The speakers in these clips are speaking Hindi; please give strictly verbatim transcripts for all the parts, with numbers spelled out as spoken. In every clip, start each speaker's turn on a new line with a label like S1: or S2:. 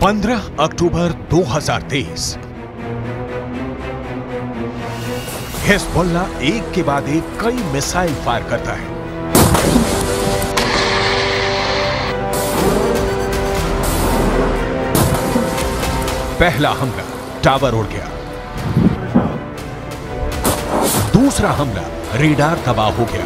S1: पंद्रह अक्टूबर दो हज़ार तेईस हिजबुल्लाह एक के बाद एक कई मिसाइल फायर करता है। पहला हमला, टावर उड़ गया। दूसरा हमला, रेडार तबाह हो गया।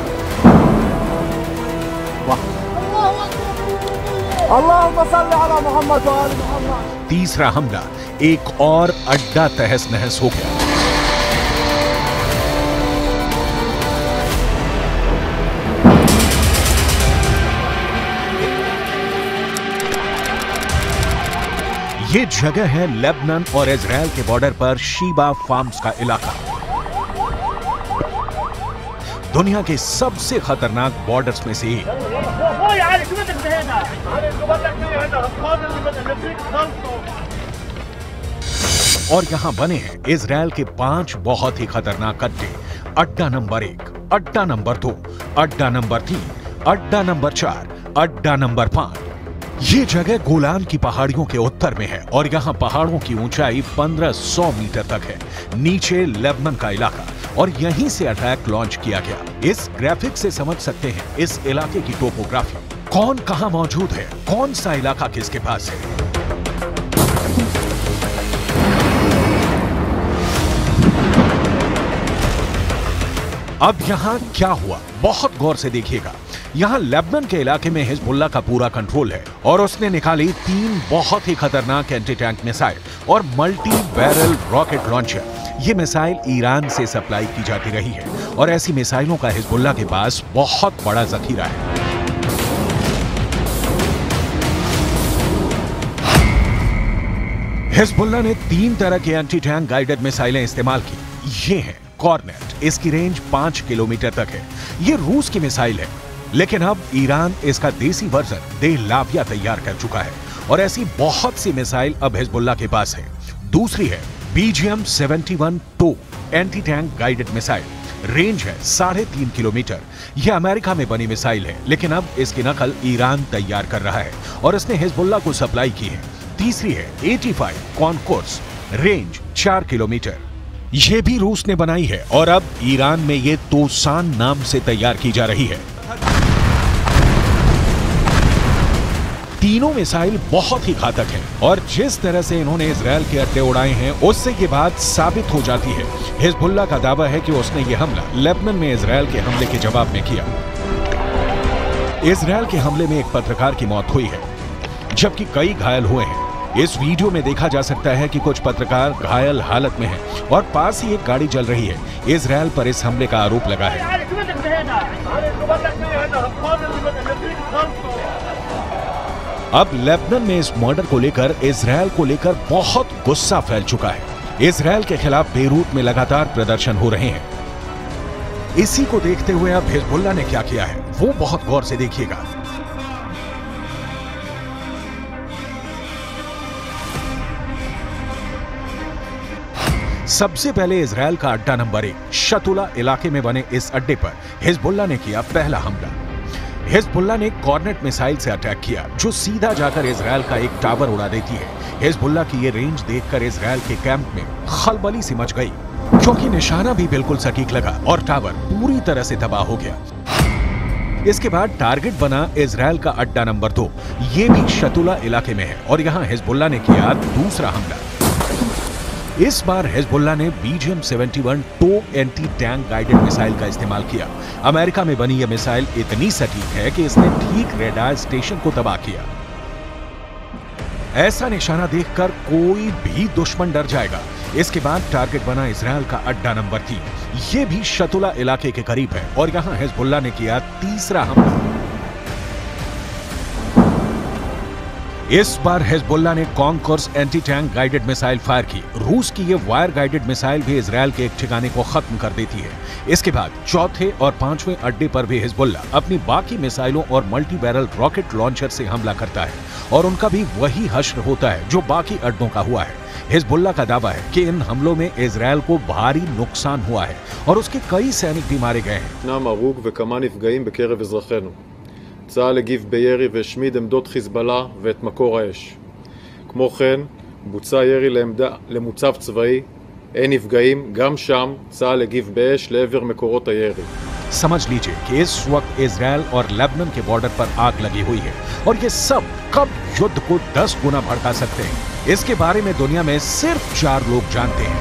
S2: अल्लाहुम्मा सल्ली अला मुहम्मद व आले मुहम्मद।
S1: तीसरा हमला, एक और अड्डा तहस नहस हो गया। ये जगह है लेबनान और इजराइल के बॉर्डर पर शीबा फार्म्स का इलाका। दुनिया के सबसे खतरनाक बॉर्डर्स में से एक। और यहां बने हैं इजराइल के पांच बहुत ही खतरनाक अड्डे। अड्डा नंबर एक, अड्डा नंबर दो, अड्डा नंबर तीन, अड्डा नंबर चार, अड्डा नंबर पांच। ये जगह गोलान की पहाड़ियों के उत्तर में है और यहाँ पहाड़ों की ऊंचाई पंद्रह सौ मीटर तक है। नीचे लेबनान का इलाका और यहीं से अटैक लॉन्च किया गया। इस ग्राफिक से समझ सकते हैं इस इलाके की टोपोग्राफी, कौन कहां मौजूद है, कौन सा इलाका किसके पास है। अब यहां क्या हुआ, बहुत गौर से देखिएगा। यहां लेबनान के इलाके में हिजबुल्लाह का पूरा कंट्रोल है और उसने निकाली तीन बहुत ही खतरनाक एंटी टैंक मिसाइल और मल्टी बैरल रॉकेट लॉन्चर। ये मिसाइल ईरान से सप्लाई की जाती रही है और ऐसी मिसाइलों का हिजबुल्लाह के पास बहुत बड़ा जखीरा है। हिजबुल्लाह ने तीन तरह के एंटी टैंक गाइडेड मिसाइलें इस्तेमाल की। ये हैं कॉर्नेट, इसकी रेंज पांच किलोमीटर तक है। ये रूस की मिसाइल है, लेकिन अब ईरान इसका देसी वर्जन देहलाविया तैयार कर चुका है और ऐसी बहुत सी मिसाइल अब हिजबुल्लाह के पास है। दूसरी है बीजीएम इकहत्तर tow anti tank guided missile, range है साढ़े तीन किलोमीटर। यह अमेरिका में बनी मिसाइल है, लेकिन अब इसकी नकल ईरान तैयार कर रहा है और इसने हिजबुल्लाह को सप्लाई की है। तीसरी है पचासी कॉनकोर्स, रेंज चार किलोमीटर। यह भी रूस ने बनाई है और अब ईरान में ये तोसान नाम से तैयार की जा रही है। तीनों मिसाइल बहुत ही घातक हैं और जिस तरह से इन्होंने इजराइल के अड्डे उड़ाए हैं उससे ये बात साबित हो जाती है। हिजबुल्लाह का दावा है कि उसने ये हमला लेबनान में इजराइल के हमले के जवाब में किया। इजराइल के हमले में एक पत्रकार की मौत हुई है, जबकि कई घायल हुए हैं। इस वीडियो में देखा जा सकता है कि कुछ पत्रकार घायल हालत में हैं और पास ही एक गाड़ी जल रही है। इजराइल पर इस हमले का आरोप लगा है। अब लेबनान में इस मर्डर को लेकर इजराइल को लेकर बहुत गुस्सा फैल चुका है। इजराइल के खिलाफ बेरूत में लगातार प्रदर्शन हो रहे हैं। इसी को देखते हुए अब हिजबुल्लाह ने क्या किया है वो बहुत गौर से देखिएगा। सबसे पहले इजराइल का अड्डा नंबर एक शतुला इलाके में बने इस अड्डे पर हिजबुल्लाह ने किया पहला हमला। हिजबुल्लाह ने कॉर्नेट मिसाइल से अटैक किया जो सीधा जाकर इजराइल का एक टावर उड़ा देती है। हिजबुल्लाह की ये रेंज देखकर इजराइल के कैंप में खलबली सी मच गई, क्योंकि निशाना भी बिल्कुल सटीक लगा और टावर पूरी तरह से तबाह हो गया। इसके बाद टारगेट बना इजराइल का अड्डा नंबर दो, ये भी शतुला इलाके में है और यहाँ हिजबुल्लाह ने किया दूसरा हमला। इस बार हिजबुल्लाह ने बीजीएम इकहत्तर tow anti tank guided missile का इस्तेमाल किया। अमेरिका में बनी यह मिसाइल इतनी सटीक है कि इसने ठीक रेडार स्टेशन को तबाह किया। ऐसा निशाना देखकर कोई भी दुश्मन डर जाएगा। इसके बाद टारगेट बना इजराइल का अड्डा नंबर तीन, ये भी शतुला इलाके के करीब है और यहां हिजबुल्लाह ने किया तीसरा हमला। इस बार हिजबुल्लाह ने Konkurs anti tank guided missile fire की। रूस की ये वायर गाइडेड मिसाइल भी इजराइल के एक ठिकाने को खत्म कर देती है। इसके बाद चौथे और पांचवें अड्डे पर भी हिजबुल्लाह अपनी बाकी मिसाइलों और मल्टी बैरल रॉकेट लॉन्चर से हमला करता है और उनका भी वही हश्र होता है जो बाकी अड्डों का हुआ है। हिजबुल्लाह का दावा है कि इन हमलों में इजराइल को भारी नुकसान हुआ है और उसके कई सैनिक भी मारे गए हैं।
S3: צה"ל הגיב בירי והשמיד עמדות חיזבאללה ואת מקור האש. כמו כן, בוצע ירי לעמדה, למוצב צבאי, אין נפגעים, גם שם צה"ל הגיב באש לעבר מקורות הירי.
S1: समझ लीजिए कि इस वक्त इजरायल और लेबनान के बॉर्डर पर आग लगी हुई है और ये सब कब युद्ध को दस गुना भड़का सकते हैं, इसके बारे में दुनिया में सिर्फ चार लोग जानते हैं।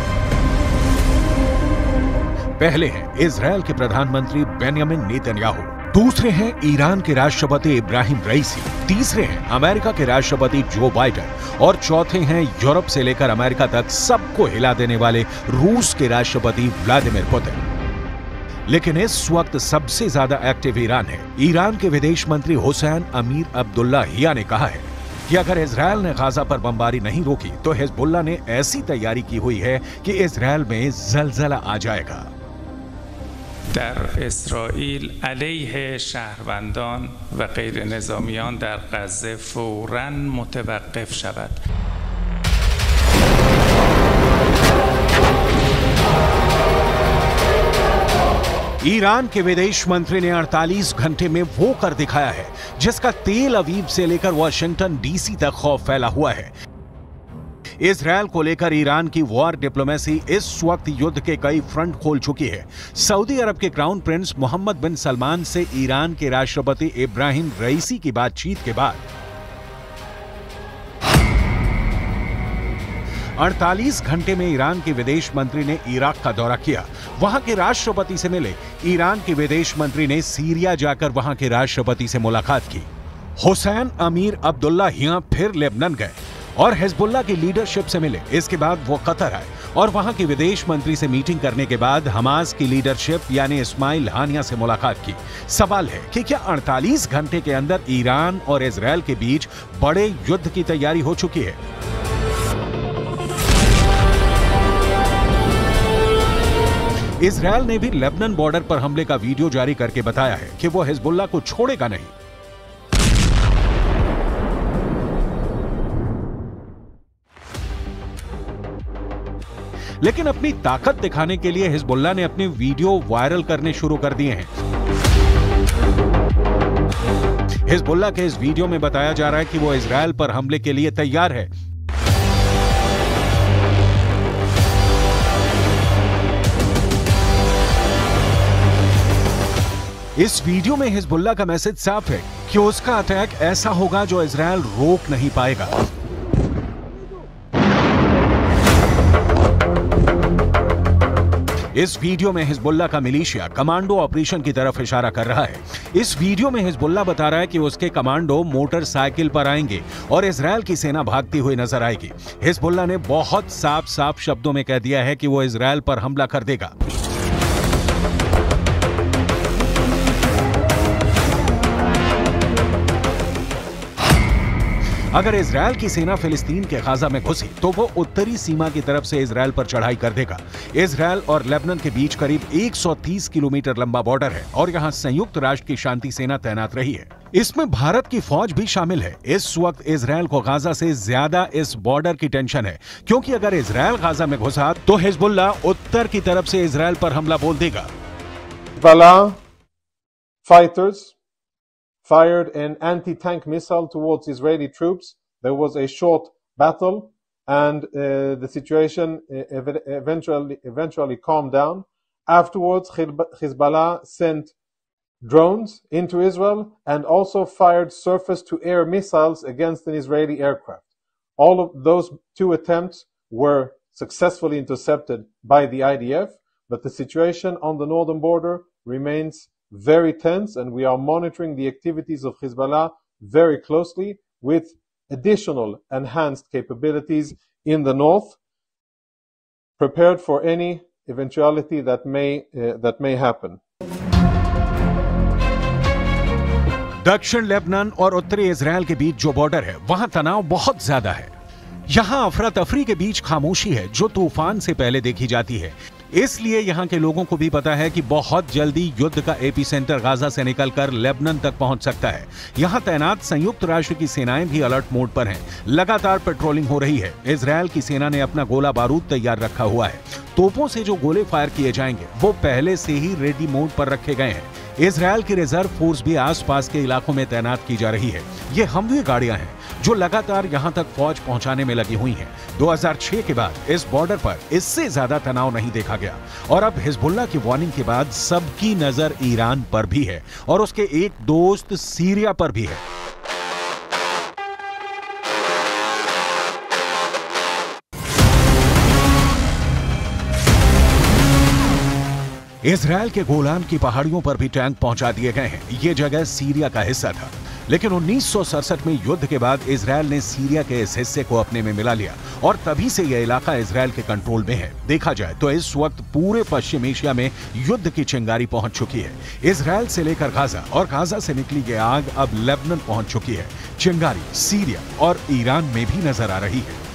S1: पहले हैं इजरायल के प्रधानमंत्री बेंयामिन नेतन्याहू, दूसरे हैं ईरान के राष्ट्रपति इब्राहिम रईसी, तीसरे हैं अमेरिका के राष्ट्रपति जो बाइडेन और चौथे हैं यूरोप से लेकर अमेरिका तक सबको हिला देने वाले रूस के राष्ट्रपति व्लादिमीर पुतिन। लेकिन इस वक्त सबसे ज्यादा एक्टिव ईरान है। ईरान के विदेश मंत्री हुसैन अमीर अब्दुल्लाहियां ने कहा है कि अगर इजरायल ने गाजा पर बमबारी नहीं रोकी तो हिजबुल्लाह ने ऐसी तैयारी की हुई है कि इजरायल में जलजला आ जाएगा।
S4: در اسرائیل علیه شهروندان و غیر نظامیان در غزه فوراً متوقف شود.
S1: ईरान के विदेश मंत्री ने अड़तालीस घंटे में वो कर दिखाया है जिसका तेल अवीव से लेकर वॉशिंगटन डीसी तक खौफ फैला हुआ है। इजरायल को लेकर ईरान की वॉर डिप्लोमेसी इस वक्त युद्ध के कई फ्रंट खोल चुकी है। सऊदी अरब के crown prince Mohammed bin Salman से ईरान के राष्ट्रपति इब्राहिम रईसी की बातचीत के बाद अड़तालीस घंटे में ईरान के विदेश मंत्री ने इराक का दौरा किया, वहां के राष्ट्रपति से मिले। ईरान के विदेश मंत्री ने सीरिया जाकर वहां के राष्ट्रपति से मुलाकात की। हुसैन अमीर अब्दुल्लाहियां फिर लेबनान गए और हिजबुल्लाह की लीडरशिप से मिले। इसके बाद वो कतर आए और वहां के विदेश मंत्री से मीटिंग करने के बाद हमास की लीडरशिप यानी इस्माइल हानिया से मुलाकात की। सवाल है कि क्या अड़तालीस घंटे के अंदर ईरान और इजरायल के बीच बड़े युद्ध की तैयारी हो चुकी है? इजरायल ने भी लेबनान बॉर्डर पर हमले का वीडियो जारी करके बताया है कि वो हिजबुल्लाह को छोड़ेगा नहीं। लेकिन अपनी ताकत दिखाने के लिए हिजबुल्लाह ने अपने वीडियो वायरल करने शुरू कर दिए हैं। हिजबुल्लाह के इस वीडियो में बताया जा रहा है कि वो इजरायल पर हमले के लिए तैयार है। इस वीडियो में हिजबुल्लाह का मैसेज साफ है कि उसका अटैक ऐसा होगा जो इजरायल रोक नहीं पाएगा। इस वीडियो में हिजबुल्लाह का मिलिशिया कमांडो ऑपरेशन की तरफ इशारा कर रहा है। इस वीडियो में हिजबुल्लाह बता रहा है कि उसके कमांडो मोटरसाइकिल पर आएंगे और इजरायल की सेना भागती हुई नजर आएगी। हिजबुल्लाह ने बहुत साफ साफ शब्दों में कह दिया है कि वो इजरायल पर हमला कर देगा। अगर इजरायल की सेना फिलिस्तीन के गाजा में घुसी तो वो उत्तरी सीमा की तरफ से इजरायल पर चढ़ाई कर देगा। इजरायल और लेबनान के बीच करीब एक सौ तीस किलोमीटर लंबा बॉर्डर है और यहाँ संयुक्त राष्ट्र की शांति सेना तैनात रही है। इसमें भारत की फौज भी शामिल है। इस वक्त इजरायल को गाजा से ज्यादा इस बॉर्डर की टेंशन है, क्योंकि अगर इजरायल गाजा में घुसा तो हिजबुल्लाह उत्तर की तरफ से इजरायल पर हमला बोल देगा।
S5: Hezbollah fighters fired an anti-tank missile towards Israeli troops. There was a short battle and uh, the situation ev- eventually eventually calmed down. Afterwards, Hezbollah sent drones into Israel and also fired surface-to-air missiles against an Israeli aircraft. All of those two attempts were successfully intercepted by the I D F, but the situation on the northern border remains very tense, and we are monitoring the activities of Hezbollah very closely with additional enhanced capabilities in the north, prepared for any eventuality that may uh, that may happen.
S1: दक्षिण लेबनान और उत्तरी इजरायल के बीच जो बॉर्डर है वहां तनाव बहुत ज्यादा है। यहां अफरा तफरी के बीच खामोशी है जो तूफान से पहले देखी जाती है। इसलिए यहां के लोगों को भी पता है कि बहुत जल्दी युद्ध का एपिसेंटर गाजा से निकलकर लेबनान तक पहुंच सकता है। यहां तैनात संयुक्त राष्ट्र की सेनाएं भी अलर्ट मोड पर हैं। लगातार पेट्रोलिंग हो रही है। इजरायल की सेना ने अपना गोला बारूद तैयार रखा हुआ है। तोपों से जो गोले फायर किए जाएंगे वो पहले से ही रेडी मोड पर रखे गए हैं। इजरायल की रिजर्व फोर्स भी आसपास के इलाकों में तैनात की जा रही है। ये हमवी गाड़ियां हैं जो लगातार यहां तक फौज पहुंचाने में लगी हुई हैं। दो हज़ार छह के बाद इस बॉर्डर पर इससे ज्यादा तनाव नहीं देखा गया और अब हिजबुल्लाह की वार्निंग के बाद सबकी नजर ईरान पर भी है और उसके एक दोस्त सीरिया पर भी है। इजरायल के गोलान की पहाड़ियों पर भी टैंक पहुंचा दिए गए हैं। ये जगह सीरिया का हिस्सा था, लेकिन उन्नीस सौ सड़सठ में युद्ध के बाद इजरायल ने सीरिया के इस हिस्से को अपने में मिला लिया और तभी से यह इलाका इजरायल के कंट्रोल में है। देखा जाए तो इस वक्त पूरे पश्चिम एशिया में युद्ध की चिंगारी पहुंच चुकी है। इजरायल से लेकर गाजा और गाजा से निकली ये आग अब लेबनान पहुंच चुकी है। चिंगारी सीरिया और ईरान में भी नजर आ रही है।